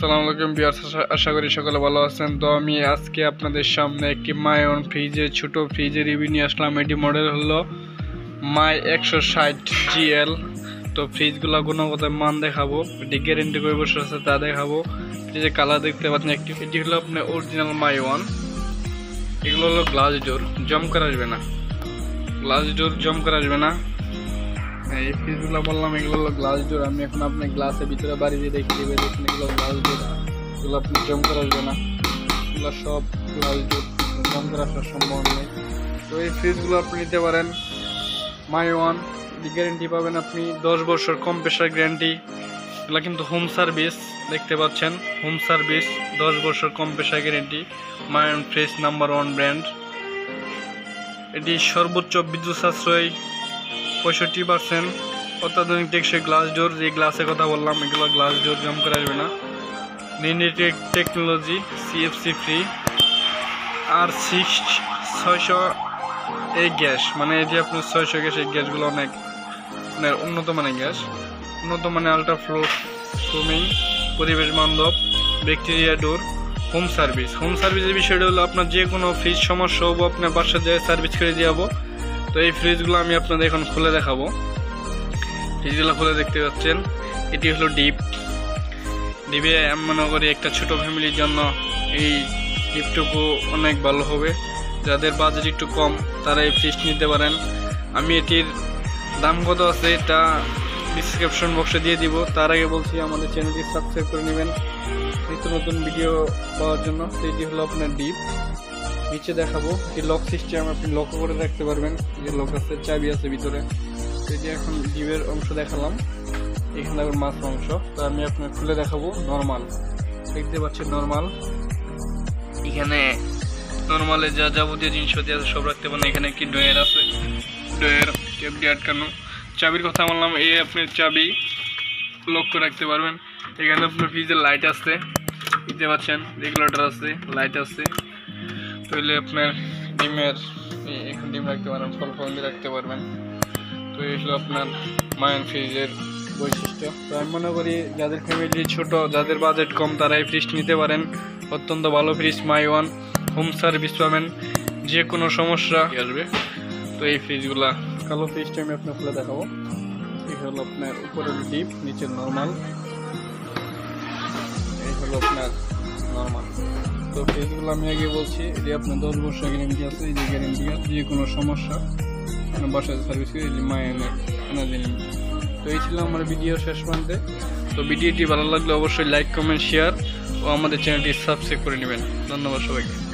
আসসালামু আলাইকুম ভিউয়ার্স, আশা করি সকলে ভালো আছেন। তো আমি আজকে আপনাদের সামনে একটি মাইওয়ান ফ্রিজের ছোট ফ্রিজের রিভিউ নিয়ে আসলাম। এটি মডেল হলো মাই 160 GL। তো ফ্রিজগুলো গুণগত মান দেখাবো, এটি গ্যারেন্টি কয় বছর আছে তা দেখাবো। যে কালার দেখতে পাচ্ছেন এটি হলো আপনার অরিজিনাল মাইওয়ান। এগুলো হলো গ্লাস ডোর, জম করা আসবে না, গ্লাস ডোর জম করা আসবে না। এই ফ্রিজগুলো বললাম এগুলো হলো গ্লাস ডোর। আমি এখন আপনি গ্লাসের ভিতরে বাড়ি দিয়ে দেখিয়ে দেবে, দেখুন এগুলো গ্লাস ডোর, এগুলো আপনি জম করা আসবে না, এগুলো সব গ্লাস ডোর, জম করা আসার সম্ভাবনা নেই। তো এই ফ্রিজগুলো আপনি নিতে পারেন মাইওয়ান, গ্যারেন্টি পাবেন আপনি 10 বছর কম প্রেশার গ্যারেন্টি। এগুলো কিন্তু হোম সার্ভিস, দেখতে পাচ্ছেন হোম সার্ভিস, 10 বছর কম প্রেশার গ্যারেন্টি। মাইওয়ান ফ্রিজ নাম্বার 1 ব্র্যান্ড। এটি সর্বোচ্চ বিদ্যুৎ সাশ্রয় 65%, অত্যাধুনিক টেকসই গ্লাস ডোর। যে গ্লাসের কথা বললাম এগুলো গ্লাস ডোর, জম করা আসবে না। New tech technology, CFC free. আর 600 এই গ্যাস, মানে এই যে আপনার 600 গ্যাস, এই গ্যাসগুলো অনেক উন্নত মানের গ্যাস, উন্নত মানের আল্ট্রা ফ্লোমিং, পরিবেশ বান্ধব, bacteria door. Home service, home সার্ভিসের বিষয়টা হলো আপনার যে কোনো ফ্রিজ সমস্যা হবো আপনার বাসায় যায় সার্ভিস করে দিয়ে যাবো। তো এই ফ্রিজগুলো আমি আপনাদের এখন খুলে দেখাবো। ফ্রিজগুলো খুলে দেখতে পাচ্ছেন, এটি হলো ডিপে আমি মনে করি একটা ছোট ফ্যামিলির জন্য এই ডিপটুকু অনেক ভালো হবে। যাদের বাজেট একটু কম তারা এই ফ্রিজ নিতে পারেন। আমি এটির দাম কত আছে এটা ডিসক্রিপশন বক্সে দিয়ে দিব। তার আগে বলছি আমাদের চ্যানেলটি সাবস্ক্রাইব করে নেবেন নিত্য নতুন ভিডিও পাওয়ার জন্য। এটি হলো আপনার ডিপ, নিচে দেখাবো এই লক সিস্টেম, আপনি লক করে রাখতে পারবেন। যে লক আছে, চাবি আছে ভিতরে। এটি এখন ডিপের অংশ দেখালাম, এখানে আবার মাছ অংশ। তো আমি আপনার খুলে দেখাবো। নর্মাল দেখতে পাচ্ছেন, নর্মাল, এখানে নর্মালে যা যাবতীয় জিনিসপাতি আছে সব রাখতে পারেন। এখানে একটি ড্রয়ার আছে, ড্রয়ার টেপ দিয়ে আটকানো। চাবির কথা বললাম, এই আপনার চাবি লক করে রাখতে পারবেন। এখানে আপনার ফ্রিজের লাইট আছে, দেখতে পাচ্ছেন, রেগুলেটর আছে, লাইট আছে। তাহলে আপনার ডিমের এখানে ডিম রাখতে পারেন, ফল দিয়ে রাখতে পারবেন। তো এই হলো আপনার মাইওয়ান ফ্রিজের বৈশিষ্ট্য। তো আমি মনে করি যাদের ফ্যামিলি ছোট, যাদের বাজেট কম, তারা এই ফ্রিজ নিতে পারেন। অত্যন্ত ভালো ফ্রিজ মাইওয়ান, হোম সার্ভিস পাবেন, যে কোনো সমস্যা আসবে। তো এই ফ্রিজগুলা, কালো ফ্রিজটা আমি আপনার খুলে দেখাবো। এই হলো আপনার উপরের ডিপ, নিচের নর্মাল, এই হলো আপনার নর্মাল। তো ফ্রিজগুলো আমি আগে বলছি, এটি আপনার 10 বছর গ্যারেন্টি আছে। এই যে গ্যারেন্টি, যে কোনো সমস্যা বাসায় সার্ভিস করে, এই যে মাইওয়ানের এনার্জি লিমিটেড। তো এই ছিল আমার ভিডিও শেষ প্রান্তে। তো ভিডিওটি ভালো লাগলে অবশ্যই লাইক, কমেন্ট, শেয়ার ও আমাদের চ্যানেলটি সাবস্ক্রাইব করে নেবেন। ধন্যবাদ সবাইকে।